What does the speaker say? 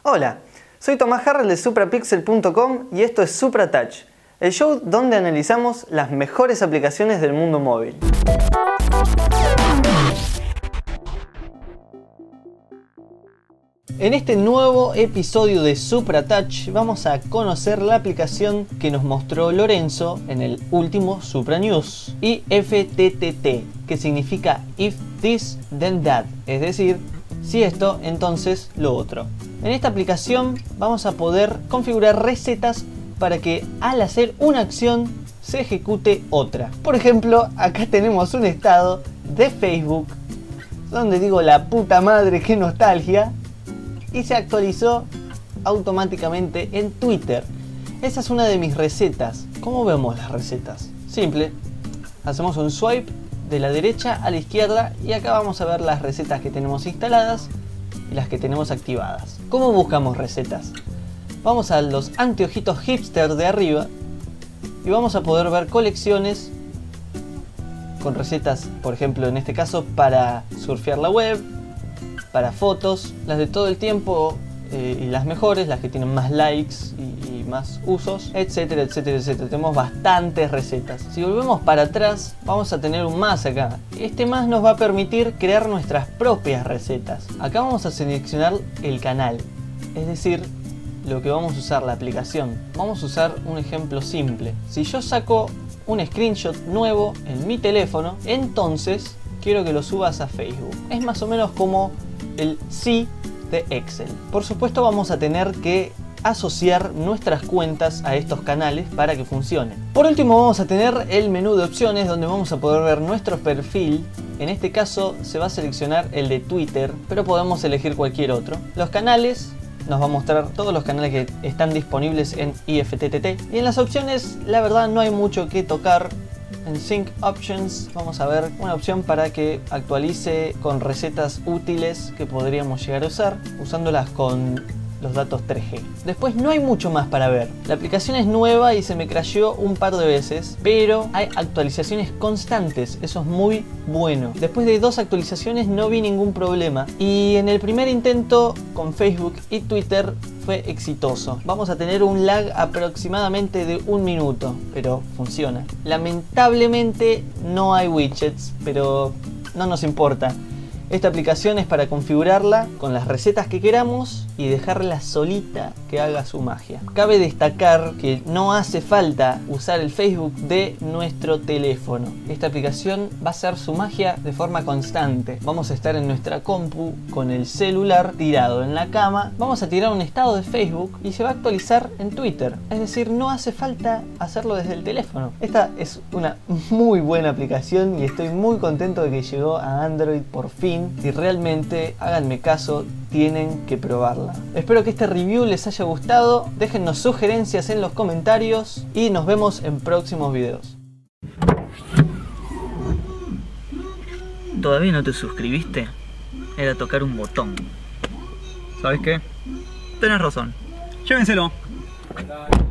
Hola, soy Tomás Harrell de suprapixel.com y esto es SupraTouch, el show donde analizamos las mejores aplicaciones del mundo móvil. En este nuevo episodio de SupraTouch vamos a conocer la aplicación que nos mostró Lorenzo en el último Supra News, IFTTT, que significa If This Then That, es decir, si esto, entonces lo otro. En esta aplicación vamos a poder configurar recetas para que al hacer una acción se ejecute otra. Por ejemplo, acá tenemos un estado de Facebook donde digo la puta madre, qué nostalgia, y se actualizó automáticamente en Twitter. Esa es una de mis recetas. ¿Cómo vemos las recetas? Simple, hacemos un swipe de la derecha a la izquierda y acá vamos a ver las recetas que tenemos instaladas y las que tenemos activadas. ¿Cómo buscamos recetas? Vamos a los anteojitos hipster de arriba y vamos a poder ver colecciones con recetas, por ejemplo en este caso para surfear la web, para fotos, las de todo el tiempo y las mejores, las que tienen más likes y más usos, etcétera, etcétera, etcétera. Tenemos bastantes recetas. Si volvemos para atrás, vamos a tener un más acá. Este más nos va a permitir crear nuestras propias recetas. Acá vamos a seleccionar el canal, es decir, lo que vamos a usar, la aplicación. Vamos a usar un ejemplo simple. Si yo saco un screenshot nuevo en mi teléfono, entonces quiero que lo subas a Facebook. Es más o menos como el sí de Excel. Por supuesto vamos a tener que asociar nuestras cuentas a estos canales para que funcionen. Por último vamos a tener el menú de opciones donde vamos a poder ver nuestro perfil. En este caso se va a seleccionar el de Twitter, pero podemos elegir cualquier otro. Los canales, nos va a mostrar todos los canales que están disponibles en IFTTT. Y en las opciones la verdad no hay mucho que tocar. En Sync Options vamos a ver una opción para que actualice con recetas útiles que podríamos llegar a usar usándolas con los datos 3G. Después no hay mucho más para ver. La aplicación es nueva y se me crasheó un par de veces, pero hay actualizaciones constantes, eso es muy bueno. Después de 2 actualizaciones no vi ningún problema y en el primer intento con Facebook y Twitter fue exitoso. Vamos a tener un lag aproximadamente de 1 minuto, pero funciona. Lamentablemente no hay widgets, pero no nos importa. Esta aplicación es para configurarla con las recetas que queramos y dejarla solita que haga su magia. Cabe destacar que no hace falta usar el Facebook de nuestro teléfono. Esta aplicación va a hacer su magia de forma constante. Vamos a estar en nuestra compu con el celular tirado en la cama. Vamos a tirar un estado de Facebook y se va a actualizar en Twitter. Es decir, no hace falta hacerlo desde el teléfono. Esta es una muy buena aplicación y estoy muy contento de que llegó a Android por fin. Y realmente, háganme caso, tienen que probarla. Espero que este review les haya gustado. Déjennos sugerencias en los comentarios y nos vemos en próximos videos. ¿Todavía no te suscribiste? Era tocar un botón. ¿Sabes qué? Tenés razón. Llévenselo.